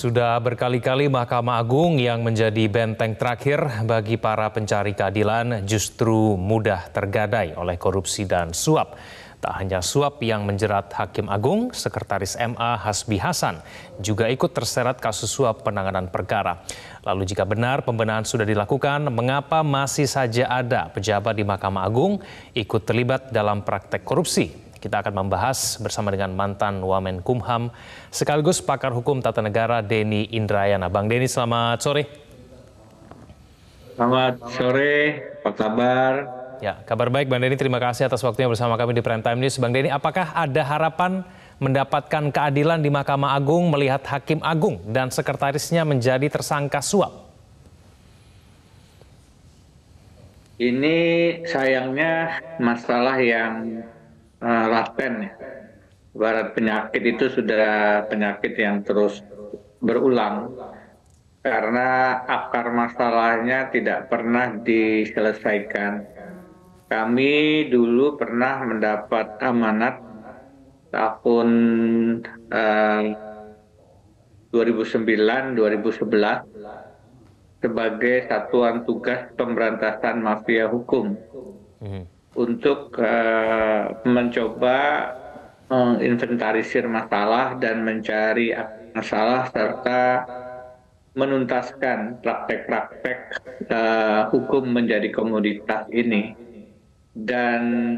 Sudah berkali-kali Mahkamah Agung yang menjadi benteng terakhir bagi para pencari keadilan justru mudah tergadai oleh korupsi dan suap. Tak hanya suap yang menjerat Hakim Agung, Sekretaris MA Hasbi Hasan juga ikut terseret kasus suap penanganan perkara. Lalu jika benar pembenahan sudah dilakukan, mengapa masih saja ada pejabat di Mahkamah Agung ikut terlibat dalam praktek korupsi? Kita akan membahas bersama dengan mantan Wamenkumham sekaligus pakar hukum tata negara Denny Indrayana. Bang Denny, selamat sore. Selamat sore, apa kabar? Ya, kabar baik Bang Denny. Terima kasih atas waktunya bersama kami di Prime Time News. Bang Denny, apakah ada harapan mendapatkan keadilan di Mahkamah Agung melihat Hakim Agung dan sekretarisnya menjadi tersangka suap? Ini sayangnya masalah yang laten ya. Ibarat penyakit itu sudah penyakit yang terus berulang karena akar masalahnya tidak pernah diselesaikan. Kami dulu pernah mendapat amanat tahun 2009-2011 sebagai Satuan Tugas Pemberantasan Mafia Hukum untuk mencoba menginventarisir masalah dan mencari masalah serta menuntaskan praktek-praktek hukum menjadi komoditas ini. Dan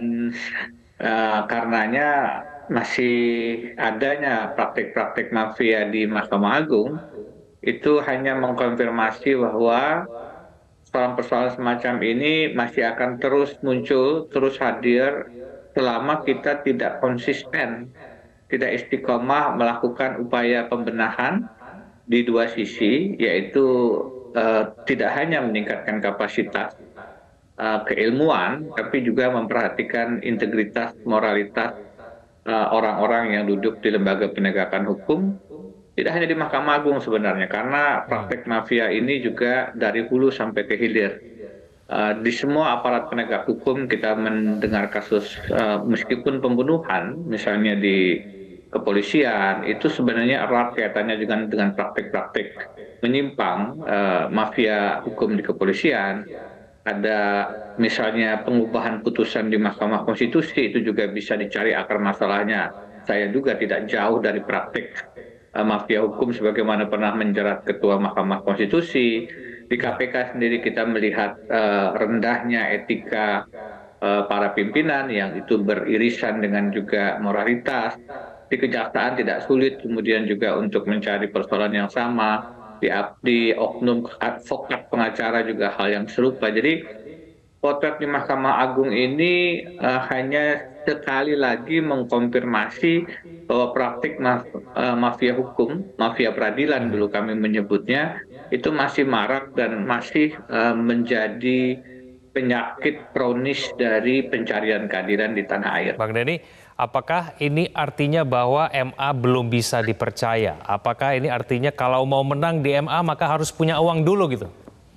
karenanya masih adanya praktek-praktek mafia di Mahkamah Agung, itu hanya mengkonfirmasi bahwa persoalan-persoalan semacam ini masih akan terus muncul, terus hadir selama kita tidak konsisten, tidak istiqomah melakukan upaya pembenahan di dua sisi, yaitu tidak hanya meningkatkan kapasitas keilmuan, tapi juga memperhatikan integritas, moralitas orang-orang yang duduk di lembaga penegakan hukum. Tidak hanya di Mahkamah Agung sebenarnya, karena praktek mafia ini juga dari hulu sampai ke hilir. Di semua aparat penegak hukum kita mendengar kasus meskipun pembunuhan, misalnya di kepolisian, itu sebenarnya erat kaitannya juga dengan praktek-praktek menyimpang mafia hukum di kepolisian. Ada misalnya pengubahan putusan di Mahkamah Konstitusi, itu juga bisa dicari akar masalahnya. Saya juga tidak jauh dari praktek mafia hukum sebagaimana pernah menjerat Ketua Mahkamah Konstitusi. Di KPK sendiri kita melihat rendahnya etika para pimpinan yang itu beririsan dengan juga moralitas. Di Kejaksaan tidak sulit kemudian juga untuk mencari persoalan yang sama. Di oknum advokat pengacara juga hal yang serupa. Jadi potret di Mahkamah Agung ini hanya sekali lagi mengkonfirmasi bahwa praktik mafia hukum, mafia peradilan dulu kami menyebutnya, itu masih marak dan masih menjadi penyakit kronis dari pencarian keadilan di tanah air. Bang Denny, apakah ini artinya bahwa MA belum bisa dipercaya? Apakah ini artinya kalau mau menang di MA maka harus punya uang dulu gitu?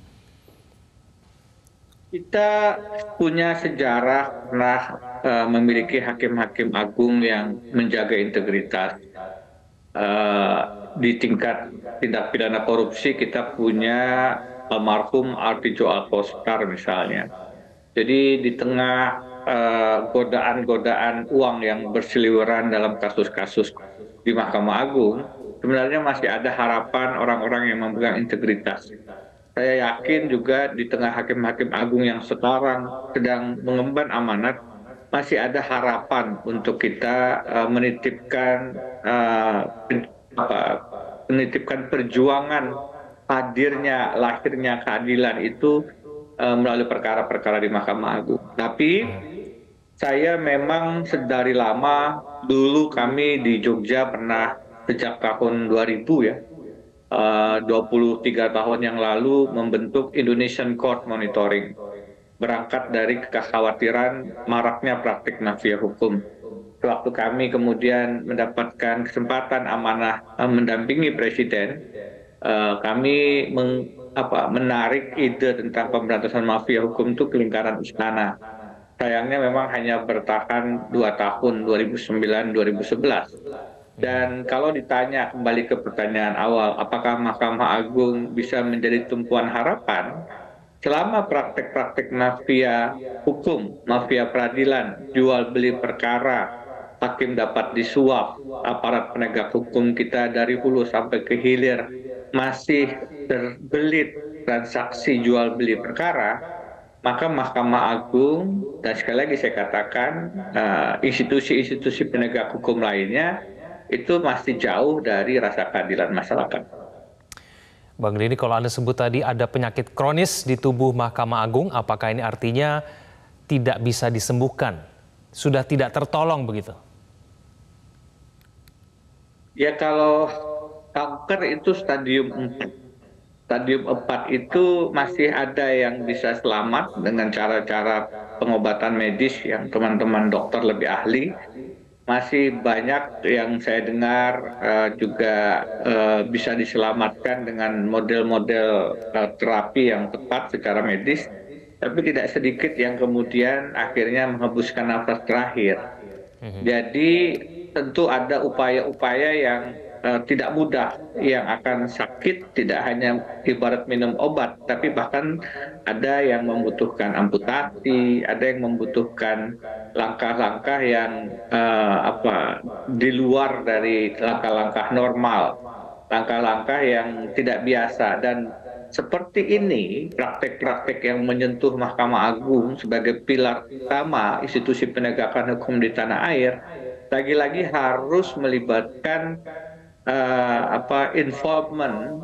Kita punya sejarah pernah memiliki hakim-hakim agung yang menjaga integritas. Di tingkat tindak pidana korupsi kita punya almarhum Artijo Alkostar misalnya. Jadi di tengah godaan-godaan uang yang berseliweran dalam kasus-kasus di Mahkamah Agung, sebenarnya masih ada harapan orang-orang yang memegang integritas. Saya yakin juga di tengah hakim-hakim agung yang sekarang sedang mengemban amanat, masih ada harapan untuk kita menitipkan perjuangan hadirnya, lahirnya keadilan itu melalui perkara-perkara di Mahkamah Agung. Tapi saya memang sedari lama, dulu kami di Jogja pernah sejak tahun 2000 ya, 23 tahun yang lalu membentuk Indonesian Court Monitoring, berangkat dari kekhawatiran maraknya praktik mafia hukum. Waktu kami kemudian mendapatkan kesempatan amanah mendampingi Presiden, kami menarik ide tentang pemberantasan mafia hukum itu ke lingkaran istana. Sayangnya memang hanya bertahan 2 tahun, 2009-2011. Dan kalau ditanya kembali ke pertanyaan awal, apakah Mahkamah Agung bisa menjadi tumpuan harapan? Selama praktek-praktek mafia hukum, mafia peradilan, jual beli perkara, hakim dapat disuap, aparat penegak hukum kita dari hulu sampai ke hilir masih terbelit transaksi jual beli perkara, maka Mahkamah Agung dan sekali lagi saya katakan institusi-institusi penegak hukum lainnya itu masih jauh dari rasa keadilan masyarakat. Bang Denny, kalau Anda sebut tadi ada penyakit kronis di tubuh Mahkamah Agung, apakah ini artinya tidak bisa disembuhkan? Sudah tidak tertolong begitu? Ya kalau kanker itu stadium 4. Stadium 4 itu masih ada yang bisa selamat dengan cara-cara pengobatan medis yang teman-teman dokter lebih ahli. Masih banyak yang saya dengar juga bisa diselamatkan dengan model-model terapi yang tepat secara medis, tapi tidak sedikit yang kemudian akhirnya menghembuskan nafas terakhir. Jadi tentu ada upaya-upaya yang tidak mudah, yang akan sakit tidak hanya ibarat minum obat, tapi bahkan ada yang membutuhkan amputasi, ada yang membutuhkan langkah-langkah yang di luar dari langkah-langkah normal, langkah-langkah yang tidak biasa. Dan seperti ini, praktek-praktek yang menyentuh Mahkamah Agung sebagai pilar utama institusi penegakan hukum di tanah air, lagi-lagi harus melibatkan involvement,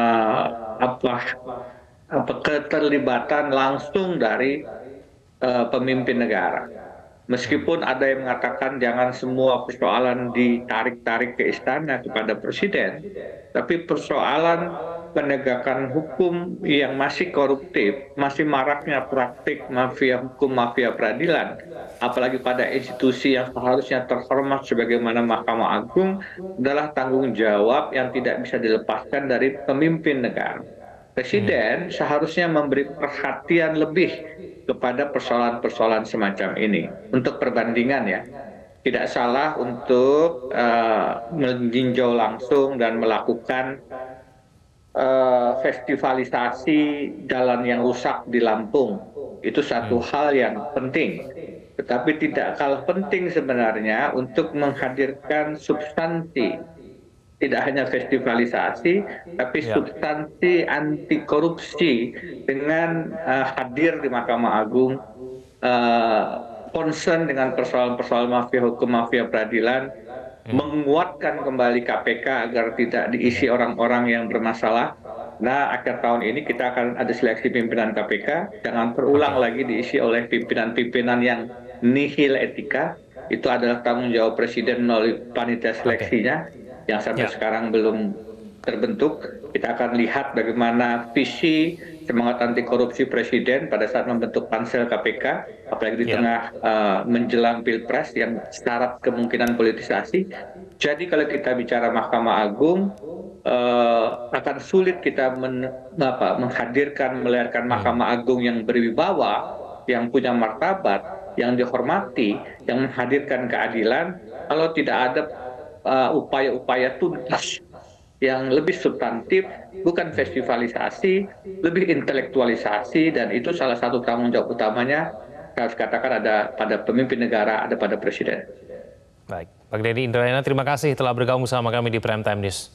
keterlibatan langsung dari pemimpin negara. Meskipun ada yang mengatakan jangan semua persoalan ditarik-tarik ke istana kepada presiden, tapi persoalan penegakan hukum yang masih koruptif, masih maraknya praktik mafia hukum, mafia peradilan, apalagi pada institusi yang seharusnya terhormat sebagaimana Mahkamah Agung, adalah tanggung jawab yang tidak bisa dilepaskan dari pemimpin negara. Presiden seharusnya memberi perhatian lebih kepada persoalan-persoalan semacam ini. Untuk perbandingan ya, tidak salah untuk meninjau langsung dan melakukan festivalisasi jalan yang rusak di Lampung. Itu satu hal yang penting. Tetapi tidak kalah penting sebenarnya untuk menghadirkan substansi. Tidak hanya festivalisasi, tapi substansi anti korupsi dengan hadir di Mahkamah Agung, concern dengan persoalan-persoalan mafia hukum, mafia peradilan, menguatkan kembali KPK agar tidak diisi orang-orang yang bermasalah. Nah, akhir tahun ini kita akan ada seleksi pimpinan KPK, jangan terulang lagi diisi oleh pimpinan-pimpinan yang nihil etika. Itu adalah tanggung jawab Presiden melalui panitia seleksinya yang sampai sekarang belum terbentuk. Kita akan lihat bagaimana visi semangat anti korupsi Presiden pada saat membentuk pansel KPK, apalagi di tengah menjelang Pilpres yang syarat kemungkinan politisasi. Jadi kalau kita bicara Mahkamah Agung, akan sulit kita melahirkan Mahkamah Agung yang berwibawa, yang punya martabat, yang dihormati, yang menghadirkan keadilan, kalau tidak ada upaya-upaya tuntas yang lebih substantif, bukan festivalisasi, lebih intelektualisasi, dan itu salah satu tanggung jawab utamanya, harus katakan ada pada pemimpin negara, ada pada presiden. Baik, Bang Denny Indrayana, terima kasih telah bergabung bersama kami di Prime Time News.